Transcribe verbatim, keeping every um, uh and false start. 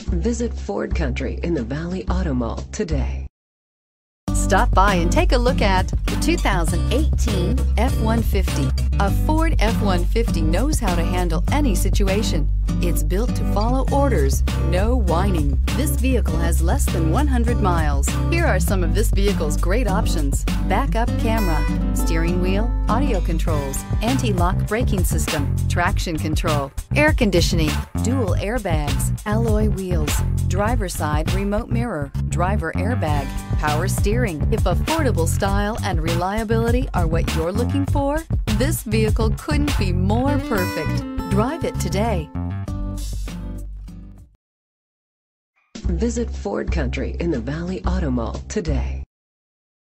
Visit Ford Country in the Valley Auto Mall today. Stop by and take a look at the two thousand eighteen F one fifty. A Ford F one fifty knows how to handle any situation. It's built to follow orders, no whining. This vehicle has less than one hundred miles. Here are some of this vehicle's great options: backup camera, steering wheel audio controls, anti-lock braking system, traction control, air conditioning, dual airbags, alloy wheels, driver's side remote mirror, driver airbag, power steering. If affordable style and reliability are what you're looking for, this vehicle couldn't be more perfect. Drive it today. Visit Ford Country in the Valley Auto Mall today.